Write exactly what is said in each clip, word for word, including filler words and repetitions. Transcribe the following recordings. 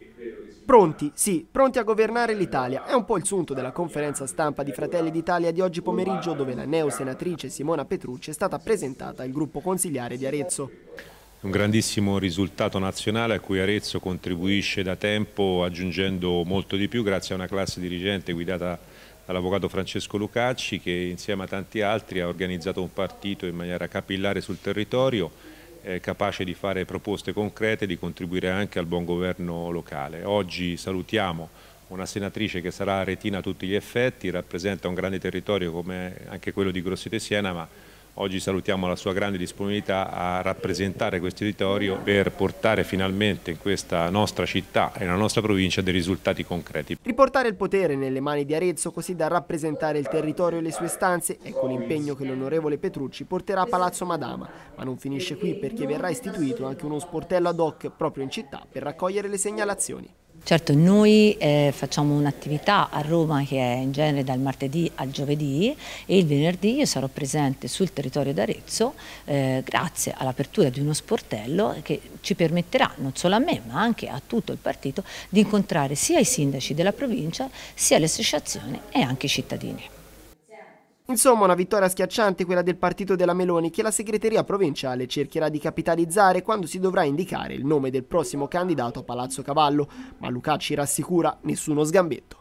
Pronti, sì, pronti a governare l'Italia. È un po' il sunto della conferenza stampa di Fratelli d'Italia di oggi pomeriggio, dove la neosenatrice Simona Petrucci è stata presentata al gruppo consigliare di Arezzo. Un grandissimo risultato nazionale a cui Arezzo contribuisce da tempo, aggiungendo molto di più grazie a una classe dirigente guidata dall'avvocato Francesco Lucacci, che insieme a tanti altri ha organizzato un partito in maniera capillare sul territorio, eh, capace di fare proposte concrete e di contribuire anche al buon governo locale. Oggi salutiamo una senatrice che sarà aretina a tutti gli effetti, rappresenta un grande territorio come anche quello di Grosseto e Siena, ma oggi salutiamo la sua grande disponibilità a rappresentare questo territorio per portare finalmente in questa nostra città e nella nostra provincia dei risultati concreti. Riportare il potere nelle mani di Arezzo, così da rappresentare il territorio e le sue istanze, ecco l'impegno che l'onorevole Petrucci porterà a Palazzo Madama. Ma non finisce qui, perché verrà istituito anche uno sportello ad hoc proprio in città per raccogliere le segnalazioni. Certo, noi eh, facciamo un'attività a Roma che è in genere dal martedì al giovedì, e il venerdì io sarò presente sul territorio d'Arezzo eh, grazie all'apertura di uno sportello che ci permetterà, non solo a me ma anche a tutto il partito, di incontrare sia i sindaci della provincia, sia le associazioni e anche i cittadini. Insomma, una vittoria schiacciante quella del partito della Meloni, che la segreteria provinciale cercherà di capitalizzare quando si dovrà indicare il nome del prossimo candidato a Palazzo Cavallo, ma Lucacci rassicura: nessuno sgambetto.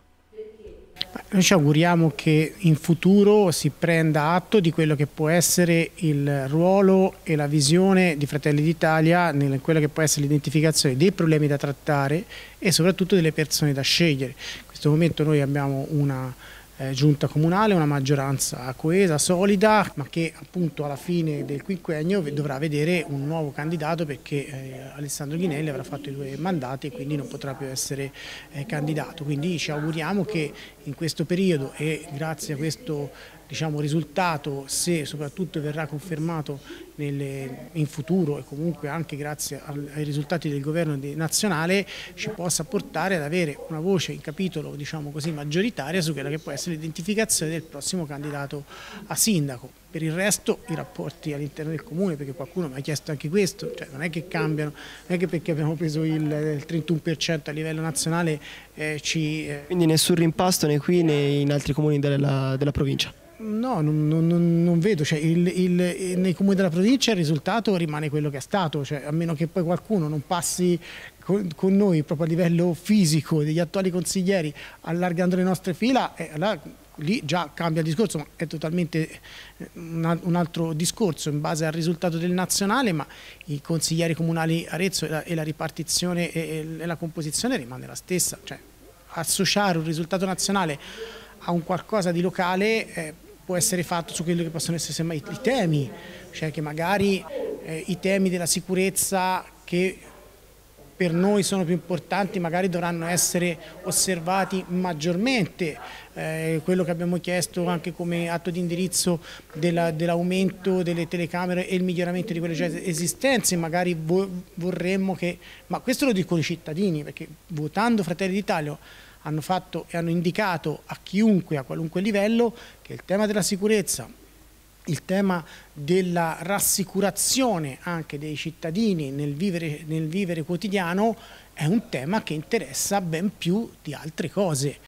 Noi ci auguriamo che in futuro si prenda atto di quello che può essere il ruolo e la visione di Fratelli d'Italia nella quella che può essere l'identificazione dei problemi da trattare e soprattutto delle persone da scegliere. In questo momento noi abbiamo una Eh, giunta comunale, una maggioranza coesa, solida, ma che appunto alla fine del quinquennio dovrà vedere un nuovo candidato, perché eh, Alessandro Ghinelli avrà fatto i due mandati e quindi non potrà più essere eh, candidato. Quindi ci auguriamo che in questo periodo e grazie a questo diciamo, risultato, se soprattutto verrà confermato nelle, in futuro e comunque anche grazie al, ai risultati del governo di, nazionale, ci possa portare ad avere una voce in capitolo diciamo così, maggioritaria su quella che può essere l'identificazione del prossimo candidato a sindaco. Per il resto i rapporti all'interno del comune, perché qualcuno mi ha chiesto anche questo, cioè non è che cambiano, non è che perché abbiamo preso il, il trentuno per cento a livello nazionale eh, ci... Eh... Quindi nessun rimpasto né qui né in altri comuni della, della provincia? No, non, non, non vedo, cioè il, il, nei comuni della provincia il risultato rimane quello che è stato, cioè, a meno che poi qualcuno non passi con, con noi proprio a livello fisico degli attuali consiglieri allargando le nostre fila, eh, allora, lì già cambia il discorso, ma è totalmente un, un altro discorso in base al risultato del nazionale, ma i consiglieri comunali Arezzo e la, e la ripartizione e, e la composizione rimane la stessa, cioè associare un risultato nazionale a un qualcosa di locale eh, può essere fatto su quelli che possono essere semmai i temi, cioè che magari eh, i temi della sicurezza che per noi sono più importanti magari dovranno essere osservati maggiormente, eh, quello che abbiamo chiesto anche come atto di indirizzo dell'aumento delle telecamere e il miglioramento di quelle già esistenti, magari vo vorremmo che, ma questo lo dicono i cittadini, perché votando Fratelli d'Italia hanno fatto e hanno indicato a chiunque, a qualunque livello, che il tema della sicurezza, il tema della rassicurazione anche dei cittadini nel vivere, nel vivere quotidiano è un tema che interessa ben più di altre cose.